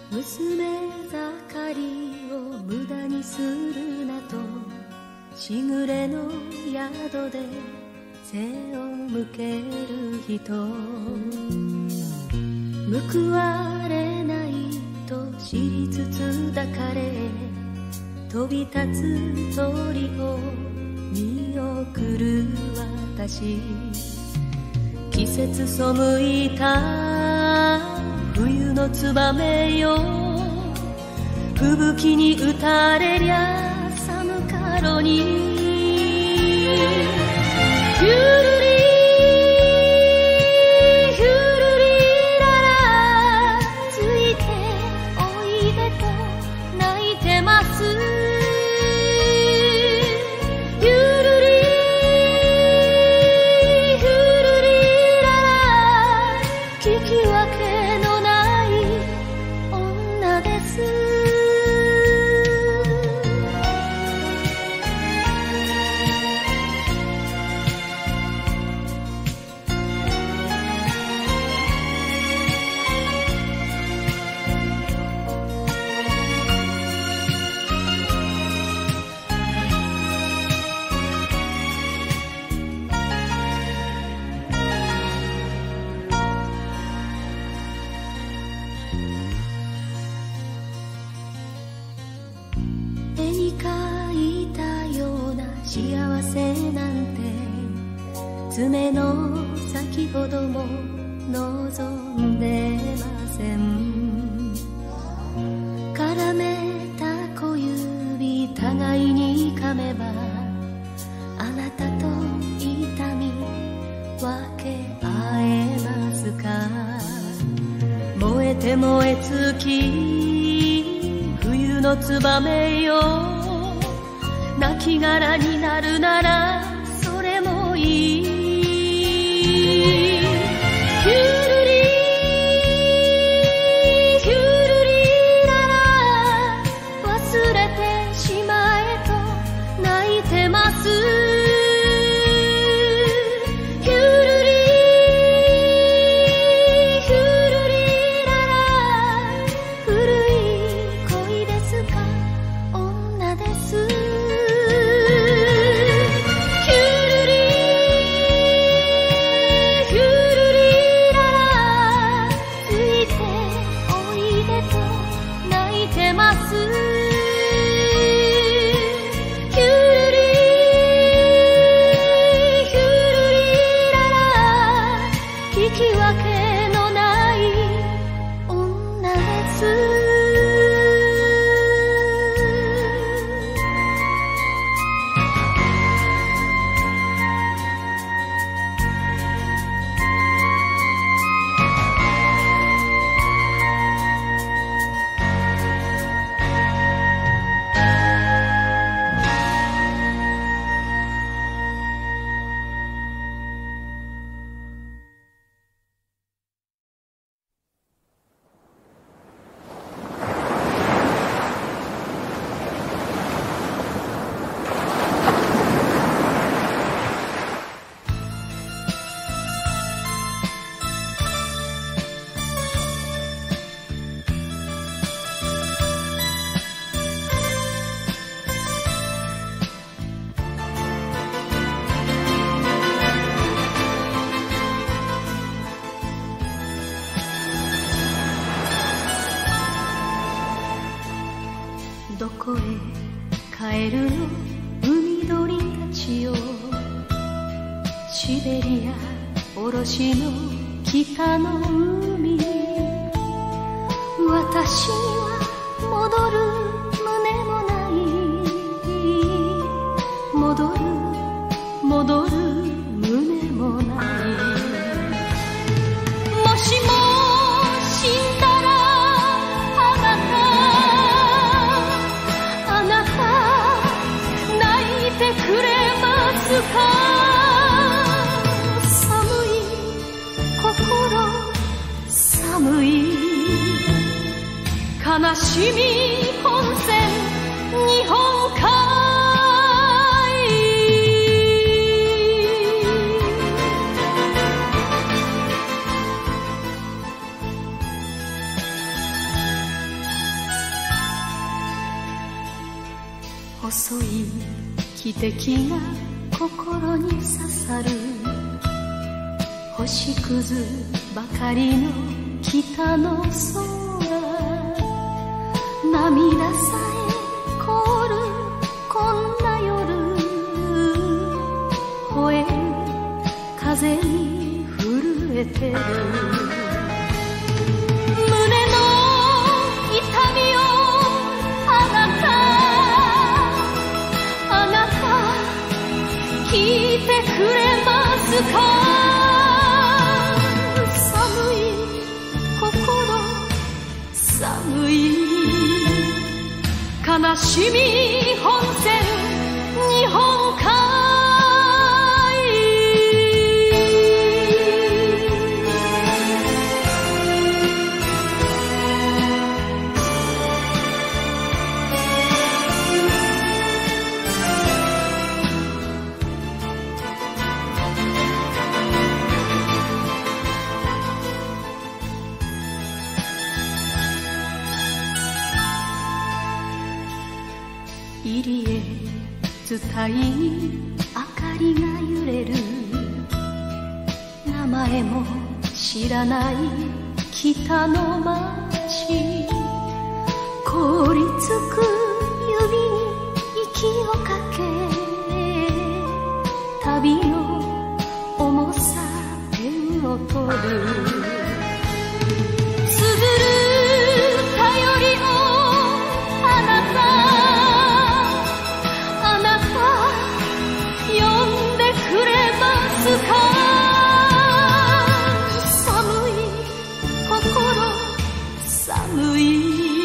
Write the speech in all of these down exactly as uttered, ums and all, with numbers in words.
娘盛りを無駄にするなとしぐれの宿で背を向ける人、報われないと知りつつ抱かれ飛び立つ鳥を見送る私、季節背いた冬のツバメよ、吹雪に打たれりゃ寒かろに、ゆるりゆるりららついておいでと泣いてます、ゆるりゆるりらら聞き分けのない女です。絵に描いたような幸せなんて爪の先ほども望んでません。絡めた小指互いに噛めばあなたと痛み分け合えますか。燃えて燃え尽き冬のツバメよ、亡き殻になるならそれもいい。ゆるりゆるりらら忘れてしまえと泣いてます。ゆるりゆるりらら古い恋ですか女です。ゆるりゆるりららついておいでと泣いてます。ゆるりゆるりらら聞き分けのない女です。どこへ帰るの海鳥たちよ、シベリアおろしの北の海、私には戻る胸もない、戻る戻る胸もない。もしも死んだらあなたあなた泣いてくれますか。寒い心寒い悲しみ本線日本海。 細い汽笛が心に刺さる。星屑ばかりの北の空、涙さえ凍るこんな夜、吠える風に震えてる。胸の痛みをあなた、あなた聞いてくれますか。寒い心、寒い悲しみ本線日本海。入り江伝いに明かりが揺れる。名前も知らない北の街、凍りつく指に息をかけ、旅の重さ点を取る。寒い心、寒い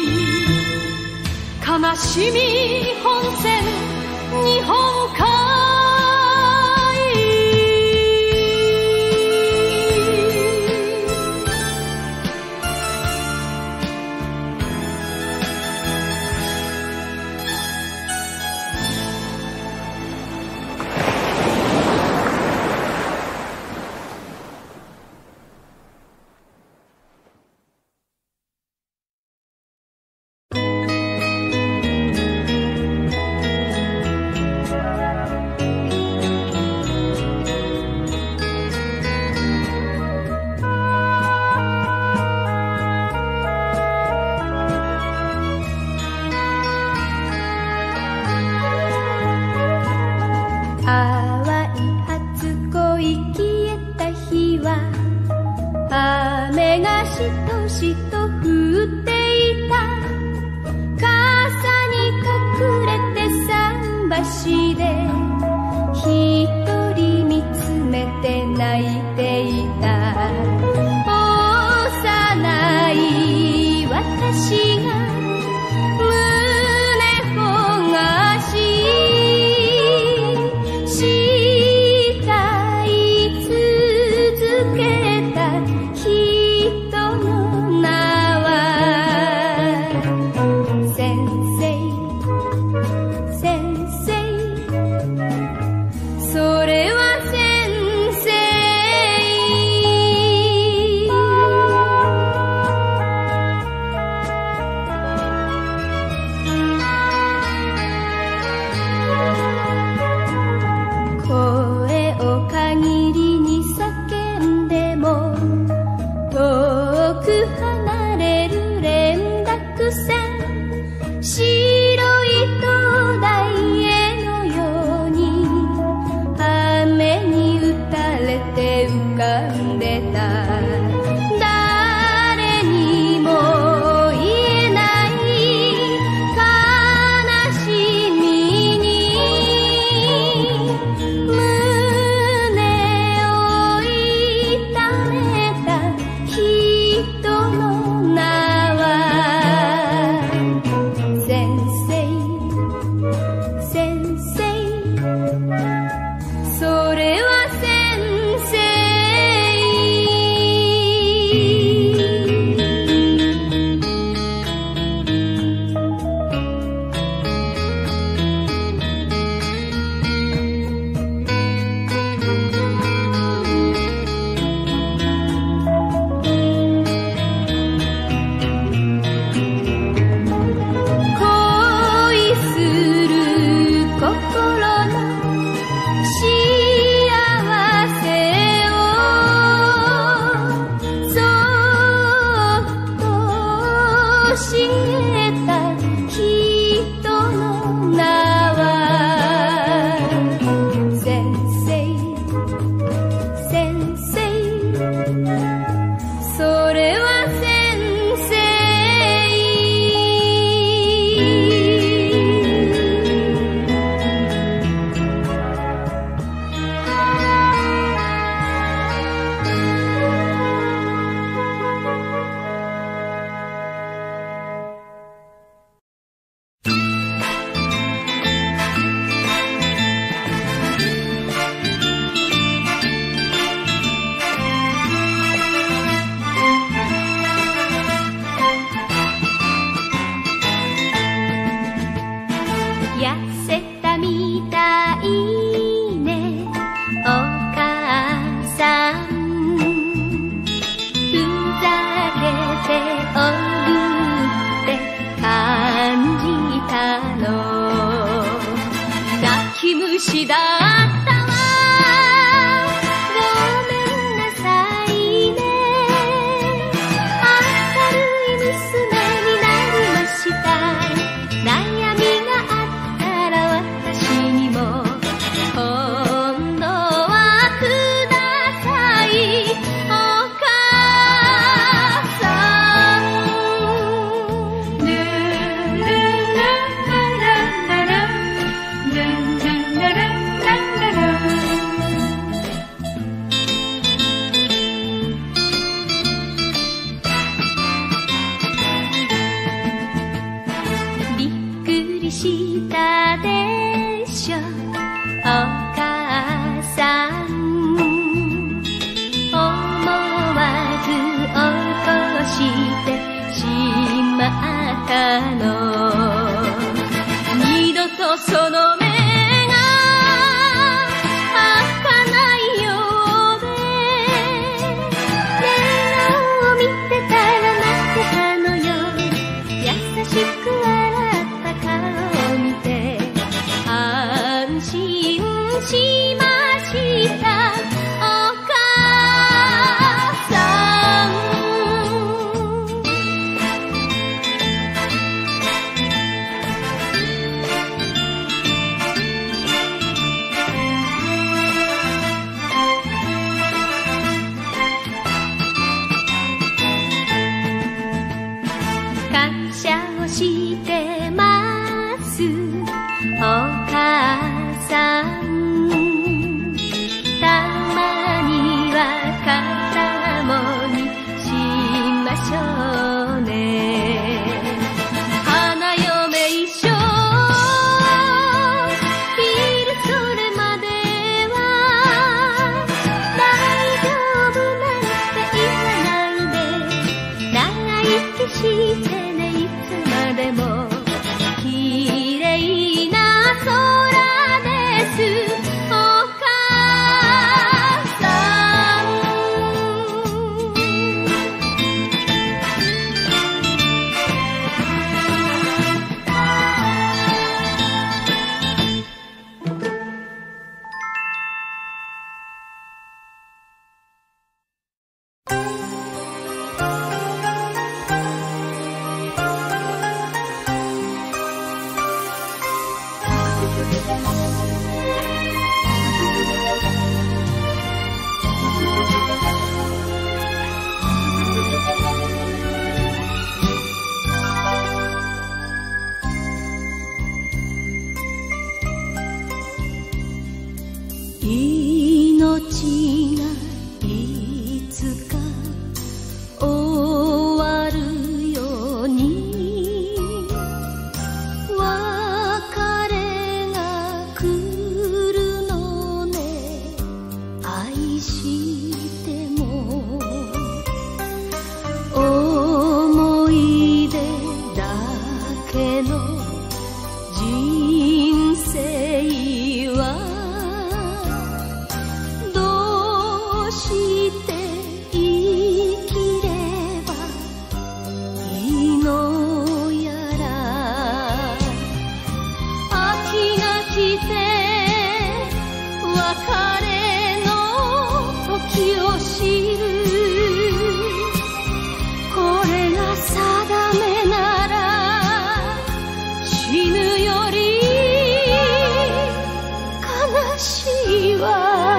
悲しみ本線日本海。雨がしとしと降っていた。傘に隠れて桟橋で一人見つめて泣いていた。幼い私が胸焦がし慕い続けた人の名は先生、先生、それは先生。声を限りに叫んでも遠く離れる連絡船、白い灯台絵のように雨に打たれて浮かんでた。誰にも言えない悲しみに胸を痛めた人の名は年だったわ。ごめんなさいね。明るい娘になりました。悩みがあったら私にも今度はください。お母さん。ルルルララララルルルララララびっくりしたでしょお母さん。思わず落としてしまったの。二度とその目が開かないようで、映画を見てたら泣けたのよ。優しく笑った顔を見て安心しました。お母さん。感謝をしてますお母さん。たまには肩もみしましょうね。花嫁衣装着るそれまでは大丈夫なんて言わないで、長生きしてねいつまでも。綺麗な空ですお母さん。命がいつか終わるように別れが来るのね。愛しても思い出だけの人生はどうして生きればいいのやら。秋が来て別れの時を知る。これが定めなら死ぬより悲しいわ。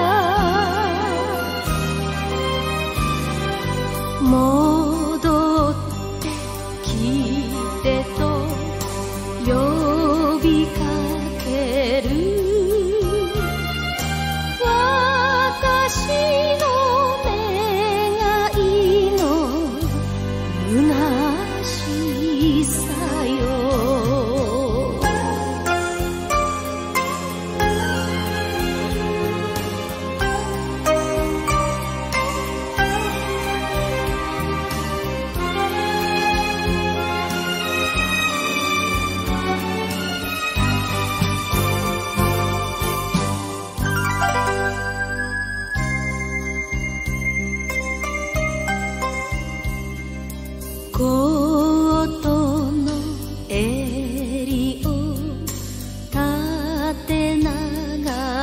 戻ってきてと呼びかける。私の願いの虚しさよ。コートの襟を縦長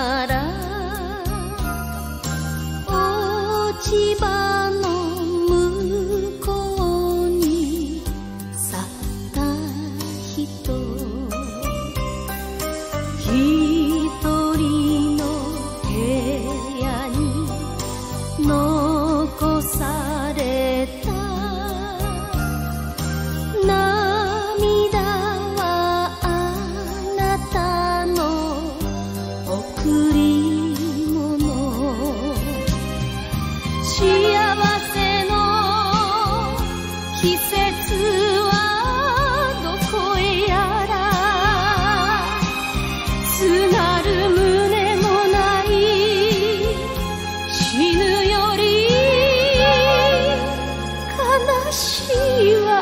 しいわ。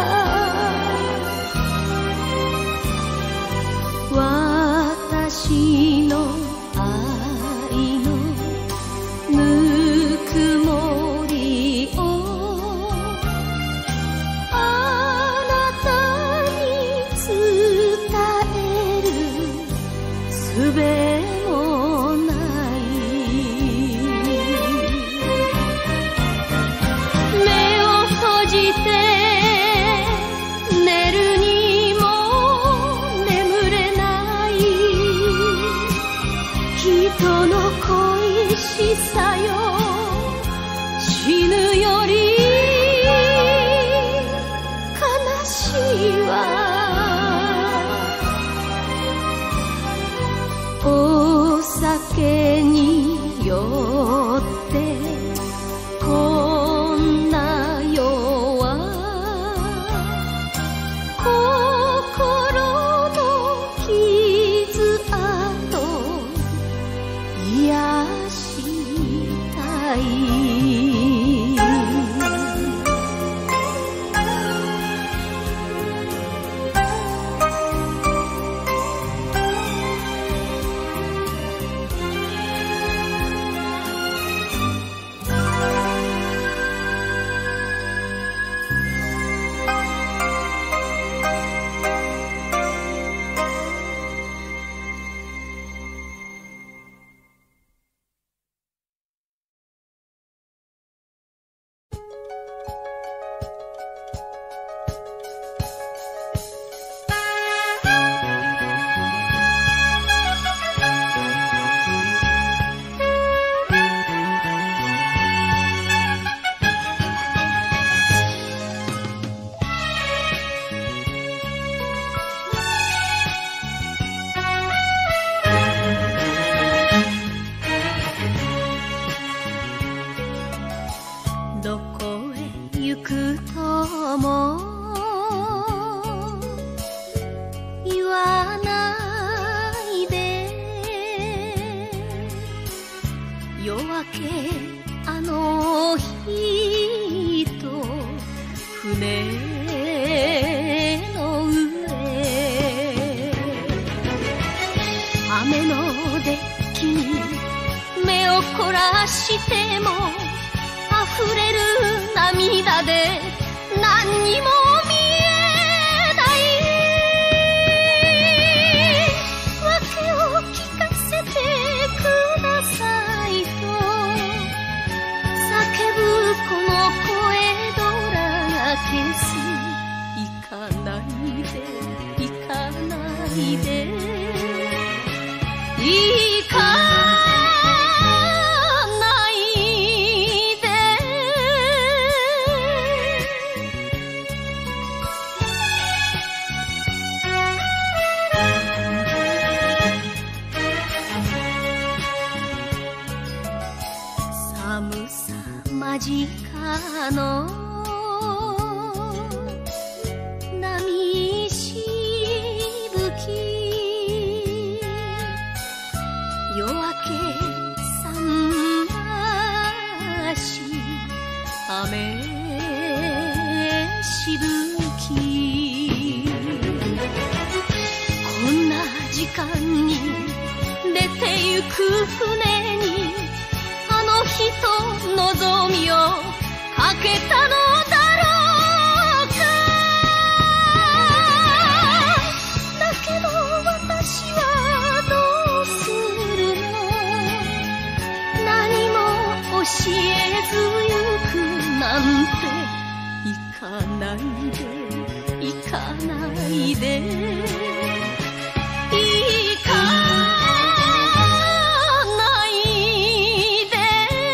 私の愛のぬくもりをあなたに伝える術もない。目を閉じて寝るにも眠れない人の恋しさよ、死ぬより悲しいわ。お酒に酔ってこんな世は心の傷跡癒したい。どこへ行くとも言わないで、夜明けあの日と船の上、雨のデッキに目を凝らしても溢れる涙で何にも見えない。訳を聞かせてくださいと叫ぶこの声どらけす。行かないで行かないで行かないで。寒さ間近の波しぶき、夜明け桟橋雨しぶき、こんな時間に出てゆく船にあの人望みをかけたのだろうか。だけど私はどうするの、何も教えずゆくなんて。行かないで行かないで行かないで。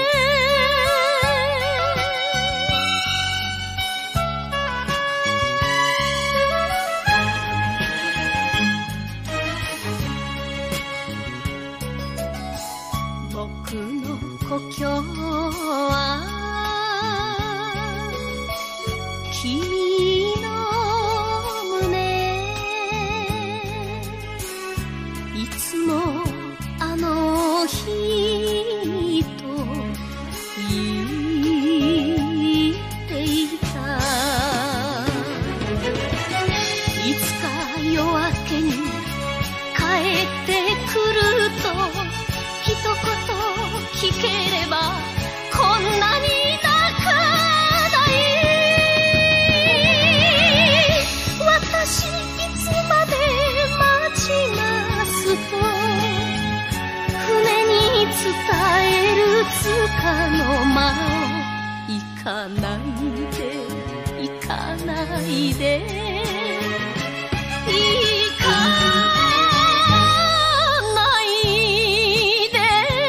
僕の故郷は君の胸、いつもあの日と言っていた。 いつか夜明けに帰ってくると一言聞ければこんなに泣かない私いつまで待ちますと船に伝えるつかの間を行かないで行かないで行かないで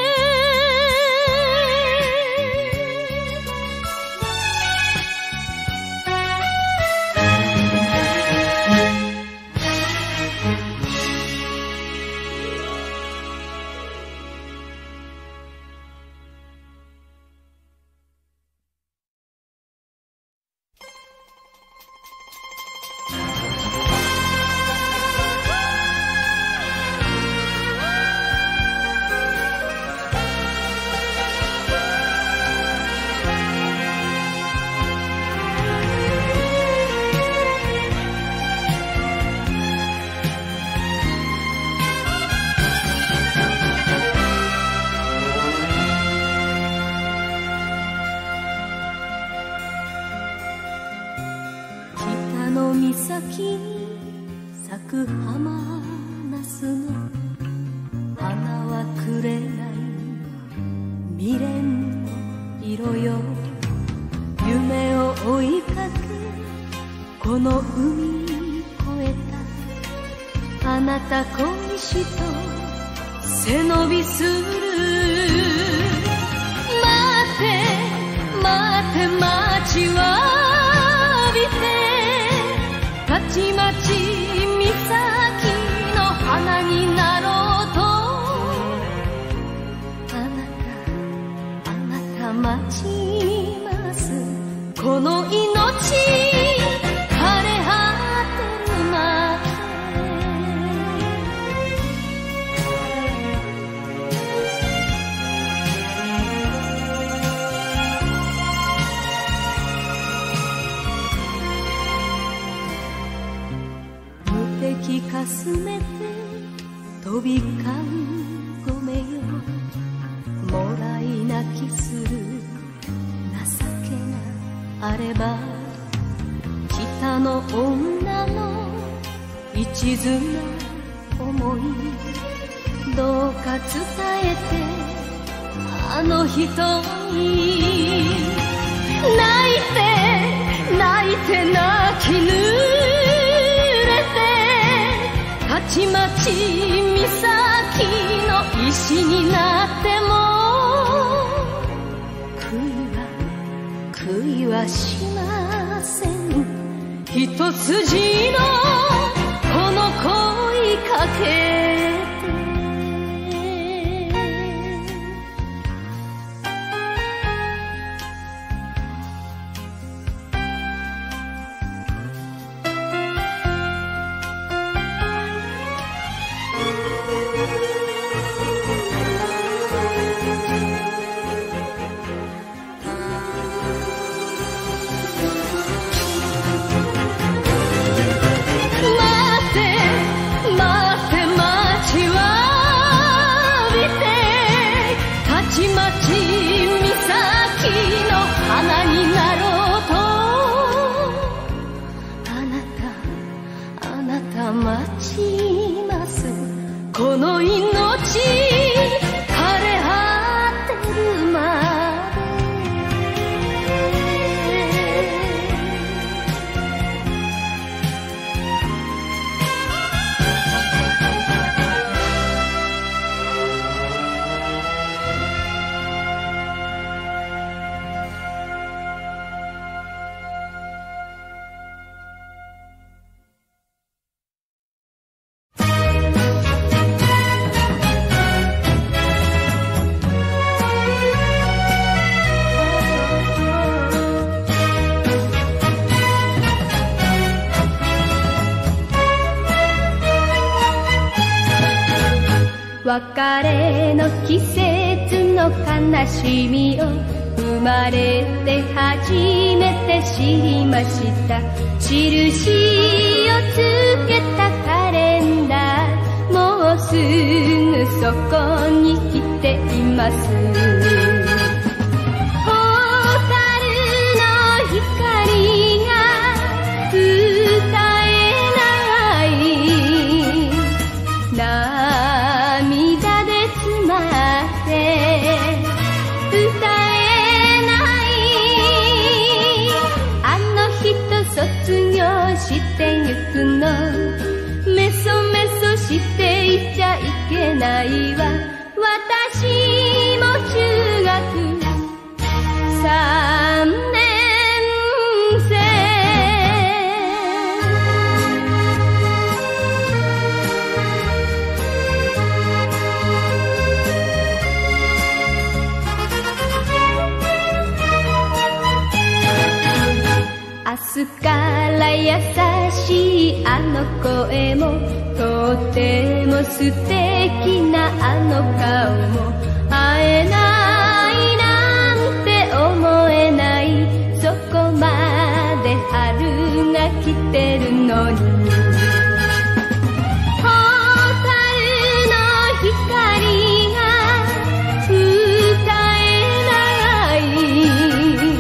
咲く浜ナスの花はくれない未練の色よ夢を追いかけこの海越えたあなた恋しと背伸びする待って待って待ちわびてたちまち岬の花になろうとあなたあなた待ちますこの命枯れ果てるまで敵かすめて飛び交うごめよもらい泣きする情けがあれば北の女の一途な思いどうか伝えてあの人に泣いて泣いて泣き濡れてたちまち岬の石になっても悔いはしません一筋のこの恋かけこの命枯れ果てるま別れの季節の悲しみを生まれて初めて知りました。印をつけたカレンダー、もうすぐそこに来ています。蛍の光が歌えない涙で詰まって歌えない、あの人卒業してゆくの、メソメソしていちゃいけないわ。私も中学さんねん明日から優しいあの声も、とても素敵なあの顔も、会えないなんて思えない、そこまで春が来てるのに。蛍の光が歌えない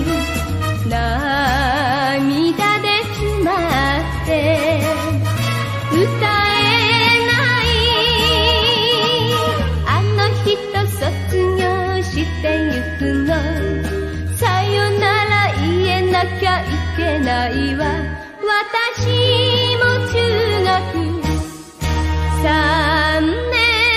涙で詰まって歌えない、あの人卒業してゆくの、さよなら言えなきゃいけないわ。私も中学さんねん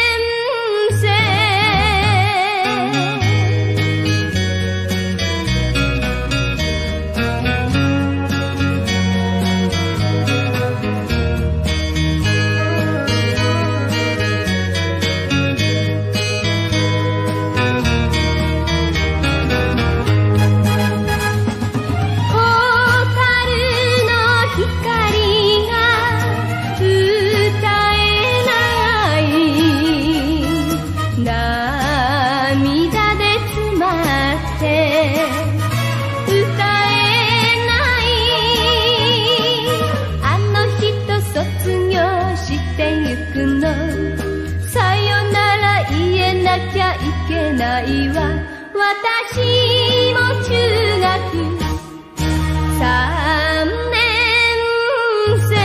ないわ。私も中学さんねん生。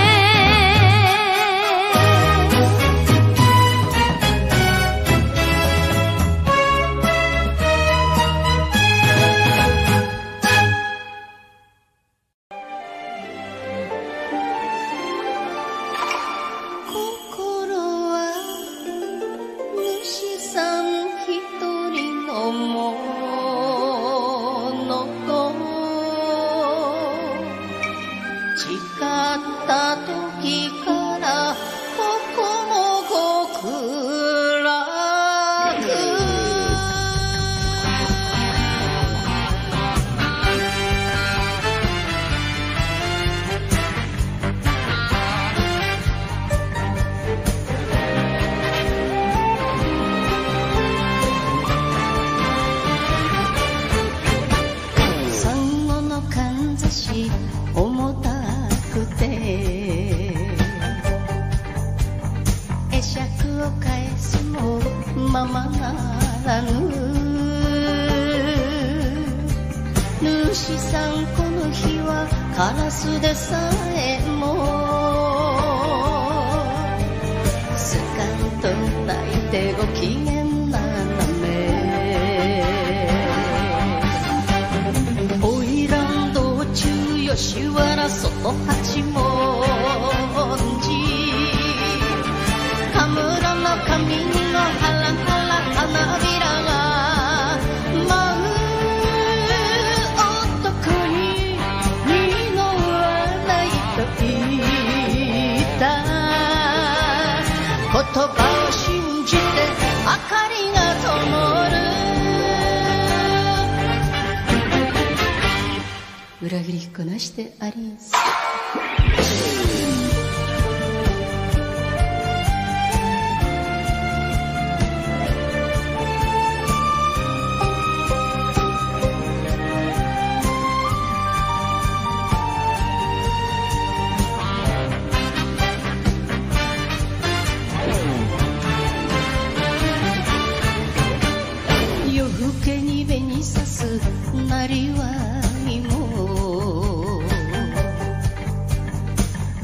心は主さん一人のものと誓った時からここも極楽。産後のかんざし重たくて会釈を返すもままならぬ。主さんこの日はカラスでさえもスカンと泣いてご機嫌ななめ。おいらん道中吉原外八文字神村の神のハラハラ花びらが舞う男に二の笑いと言った言葉を信じて明かりが灯る。裏切りっこなしてありんす。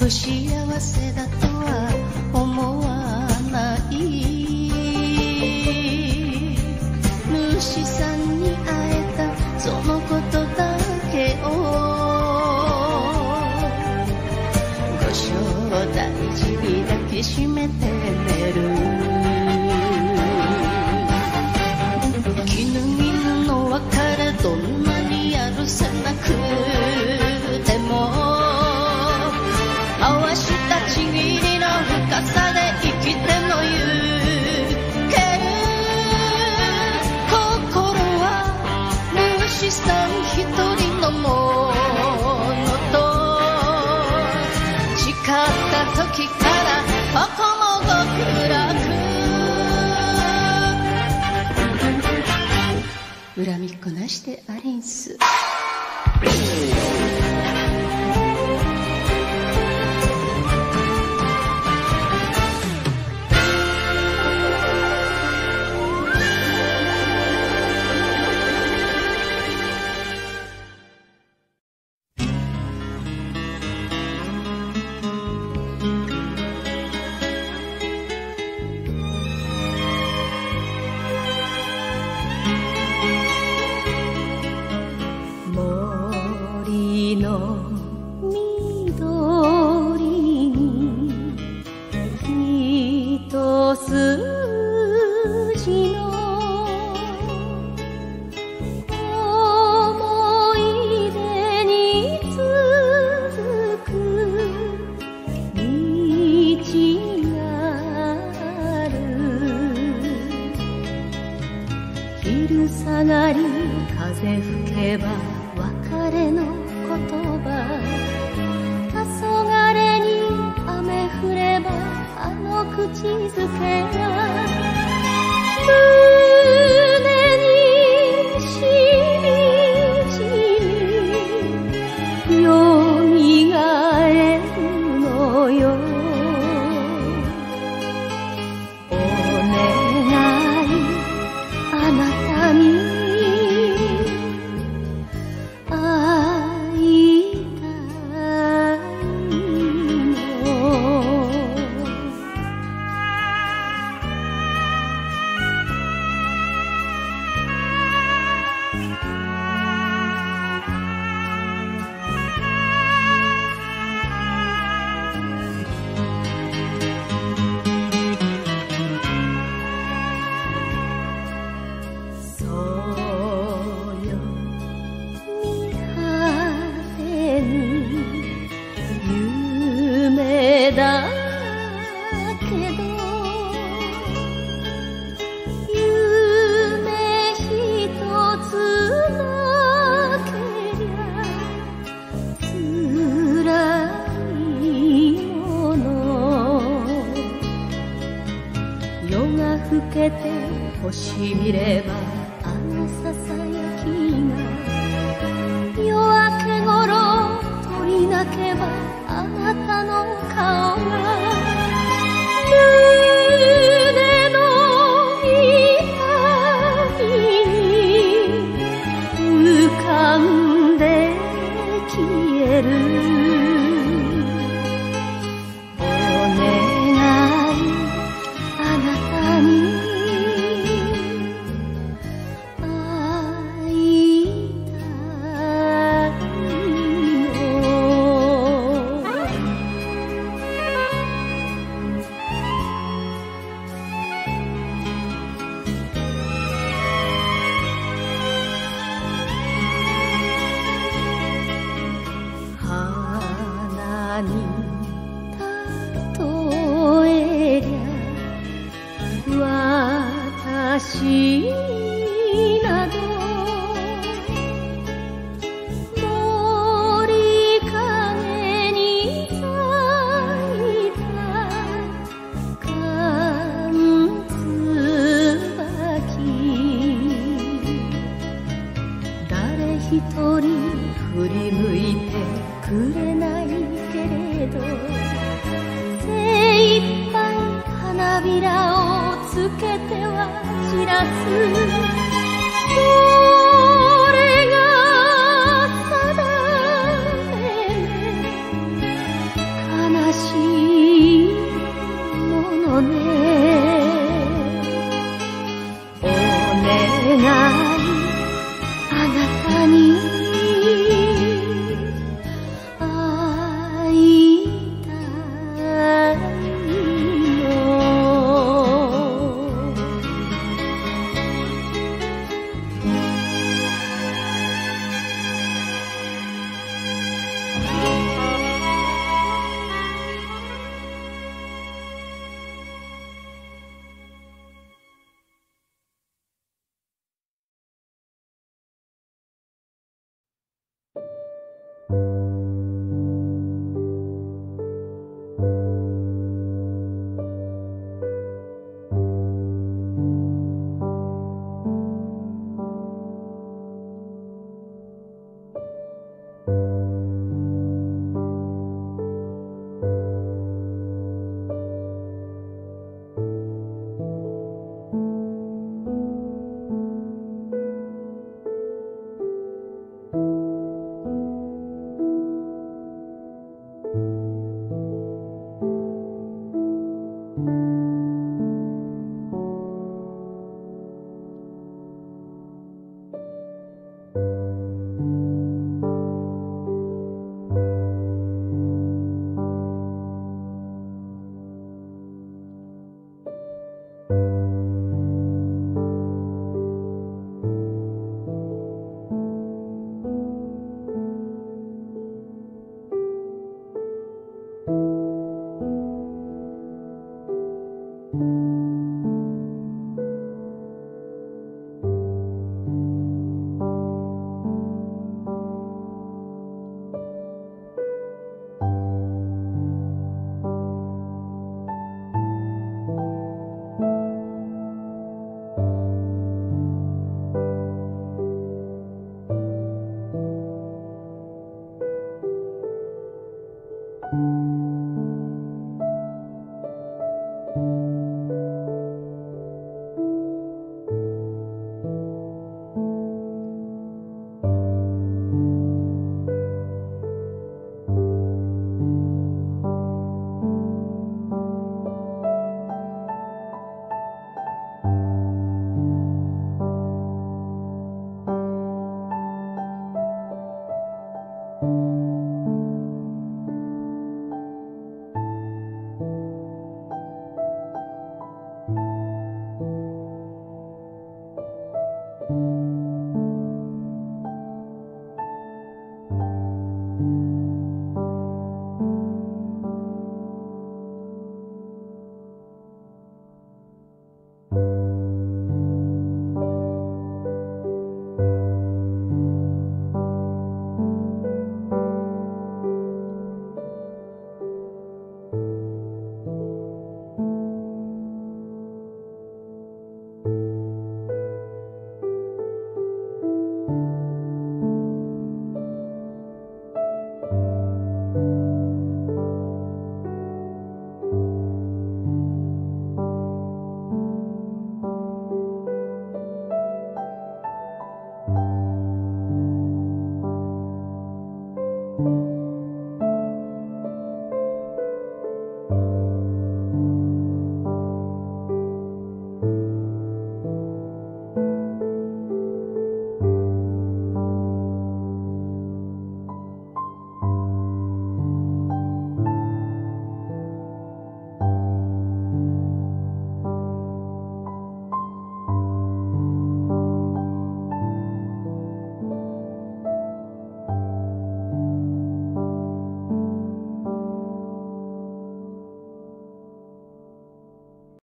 不幸せだとは思わない主さんに会えたそのことだけをご正大事に抱きしめて寝る絹絹の別れどんなにやるせなくても回したちぎりの深さで生きての行ける心は主さん一人のものと誓った時からここも極楽恨みっこなしてアリンス悲し